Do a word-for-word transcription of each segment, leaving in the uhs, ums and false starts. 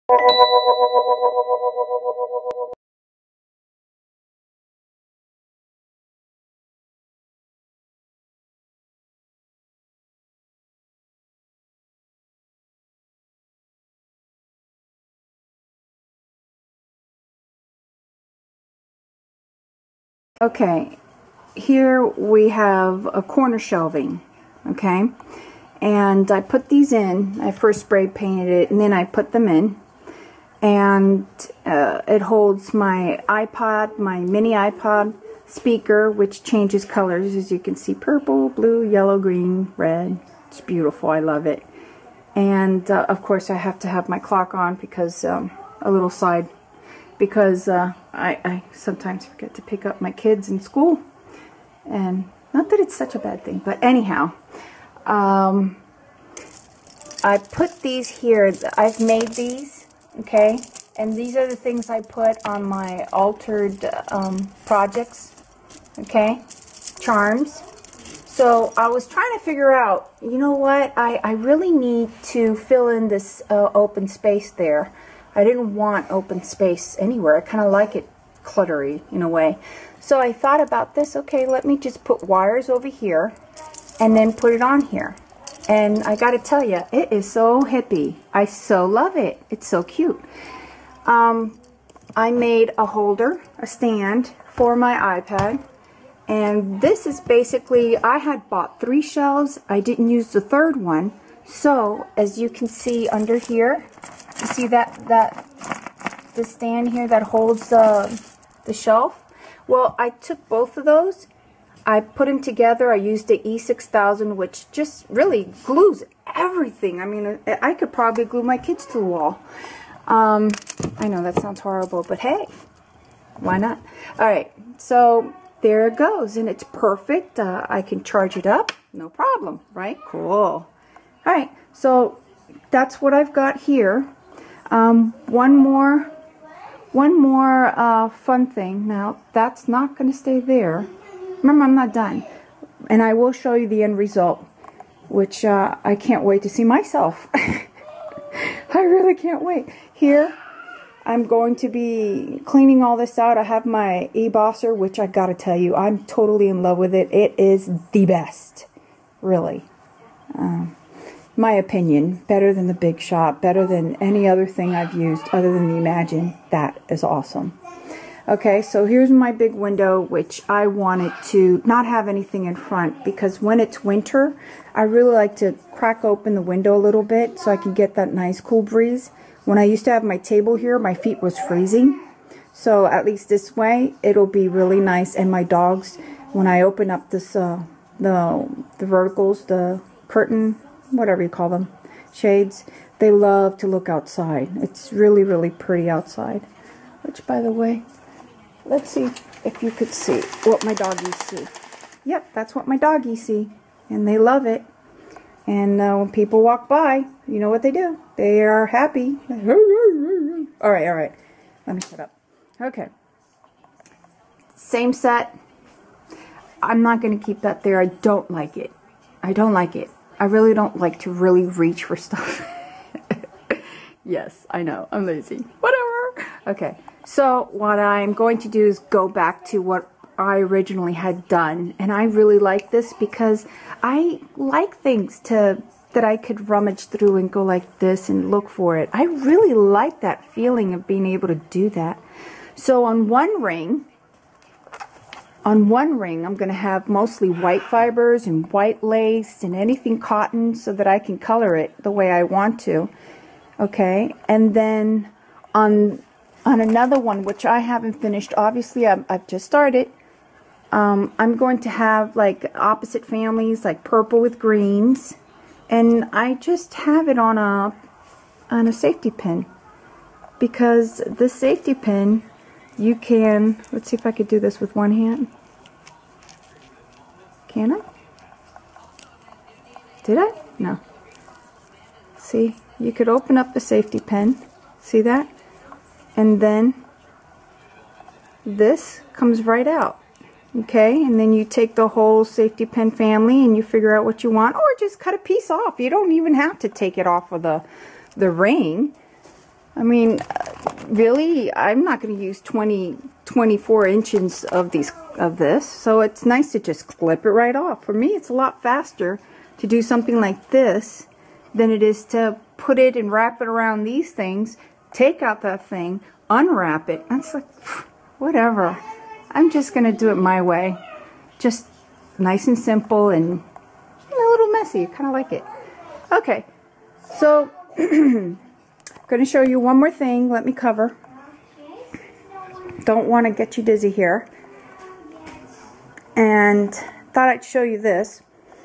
Okay, here we have a corner shelving, okay, and I put these in. I first spray painted it and then I put them in, and uh, it holds my iPod, my mini iPod speaker, which changes colors, as you can see: purple, blue, yellow, green, red. It's beautiful. I love it. And uh, of course I have to have my clock on because um, a little side because uh, I, I sometimes forget to pick up my kids in school, and not that it's such a bad thing, but anyhow, um, I put these here. I've made these, okay, and these are the things I put on my altered um, projects, okay, charms. So I was trying to figure out, you know what, I, I really need to fill in this uh, open space there. I didn't want open space anywhere. I kind of like it cluttery in a way. So I thought about this. Okay, let me just put wires over here and then put it on here. And I got to tell you, it is so hippie. I so love it. It's so cute. Um, I made a holder, a stand for my iPad. And this is basically, I had bought three shelves. I didn't use the third one. So as you can see under here, you see that that the stand here that holds uh, the shelf? Well, I took both of those. I put them together. I used the E six thousand, which just really glues everything. I mean, I could probably glue my kids to the wall. Um, I know that sounds horrible, but hey, why not? All right, so there it goes, and it's perfect. Uh, I can charge it up, no problem, right? Cool. All right, so that's what I've got here. Um, one more, one more uh, fun thing. Now, that's not going to stay there. Remember, I'm not done. And I will show you the end result, which uh, I can't wait to see myself. I really can't wait. Here, I'm going to be cleaning all this out. I have my eBosser, which I got to tell you, I'm totally in love with it. It is the best, really. Um, my opinion, better than the Big Shot, better than any other thing I've used other than the Imagine. That is awesome. Okay, so here's my big window, which I wanted to not have anything in front because when it's winter, I really like to crack open the window a little bit so I can get that nice cool breeze. When I used to have my table here, my feet was freezing. So at least this way, it'll be really nice. And my dogs, when I open up this, uh, the, the verticals, the curtain, whatever you call them, shades, they love to look outside. It's really, really pretty outside. Which, by the way, let's see if you could see what my doggies see. Yep, that's what my doggies see. And they love it. And uh, when people walk by, you know what they do. They are happy. All right, all right. Let me shut up. Okay. Same set. I'm not going to keep that there. I don't like it. I don't like it. I really don't like to really reach for stuff. Yes, I know. I'm lazy. Whatever. Okay. So what I'm going to do is go back to what I originally had done. And I really like this because I like things to that I could rummage through and go like this and look for it. I really like that feeling of being able to do that. So on one ring, on one ring, I'm going to have mostly white fibers and white lace and anything cotton so that I can color it the way I want to. Okay, and then on on another one, which I haven't finished, obviously I've, I've just started, um, I'm going to have like opposite families, like purple with greens, and I just have it on a on a safety pin because the safety pin, you can, let's see if I could do this with one hand. Can I? Did I? No. See, you could open up the safety pin. See that? And then this comes right out. Okay, and then you take the whole safety pin family and you figure out what you want, or just cut a piece off. You don't even have to take it off of the, the ring. I mean, really, I'm not going to use twenty, twenty-four inches of these of this, so it's nice to just clip it right off. For me, it's a lot faster to do something like this than it is to put it and wrap it around these things, take out that thing, unwrap it. That's like, whatever. I'm just going to do it my way. Just nice and simple and a little messy. I kind of like it. Okay, so I'm going to show you one more thing. Let me cover. Don't want to get you dizzy here. And thought I'd show you this.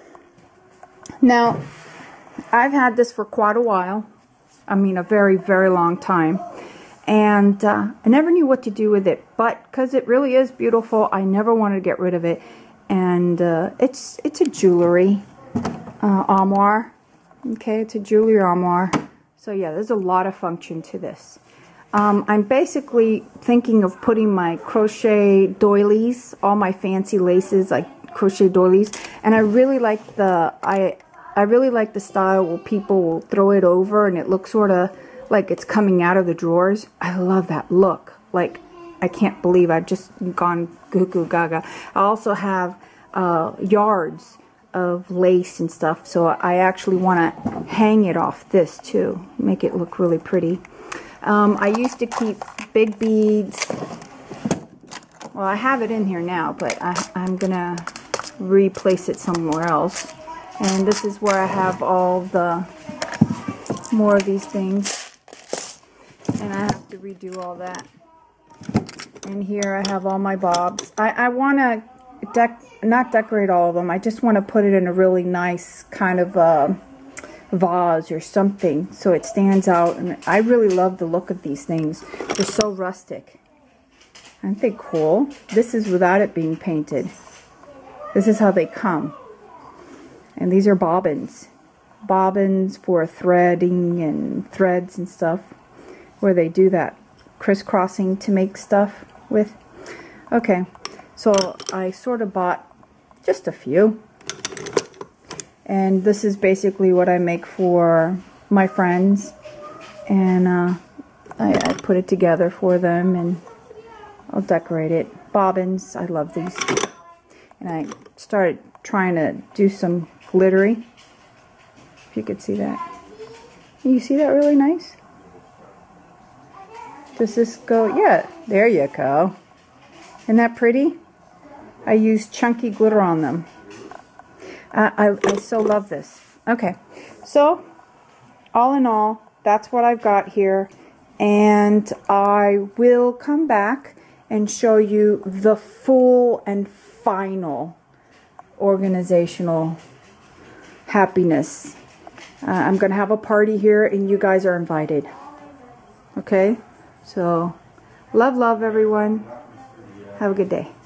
Now, I've had this for quite a while. I mean, a very, very long time. And uh, I never knew what to do with it. But because it really is beautiful, I never wanted to get rid of it. And uh, it's it's a jewelry uh, armoire. Okay, it's a jewelry armoire. So yeah, there's a lot of function to this. Um, I'm basically thinking of putting my crochet doilies, all my fancy laces, like crochet doilies. And I really like the I I really like the style where people will throw it over and it looks sort of like it's coming out of the drawers. I love that look. Like, I can't believe I've just gone goo goo gaga. I also have uh, yards of lace and stuff, so I actually want to hang it off this too, make it look really pretty. Um, I used to keep big beads. Well, I have it in here now, but I, I'm gonna replace it somewhere else. And this is where I have all the more of these things, and I have to redo all that. And here I have all my bobs. I, I want to dec not decorate all of them. I just want to put it in a really nice kind of uh, vase or something so it stands out. And I really love the look of these things. They're so rustic. Aren't they cool? This is without it being painted. This is how they come. And these are bobbins. Bobbins for threading and threads and stuff, where they do that crisscrossing to make stuff with. Okay, so I sort of bought just a few. And this is basically what I make for my friends. And uh, I, I put it together for them and I'll decorate it. Bobbins, I love these. And I started trying to do some glittery. If you could see that. You see that really nice? Does this go? Yeah, there you go. Isn't that pretty? I use chunky glitter on them. I, I, I so love this. Okay, so all in all, that's what I've got here. And I will come back and show you the full and final organizational happiness. Uh, I'm going to have a party here and you guys are invited. Okay? So, love, love everyone. Have a good day.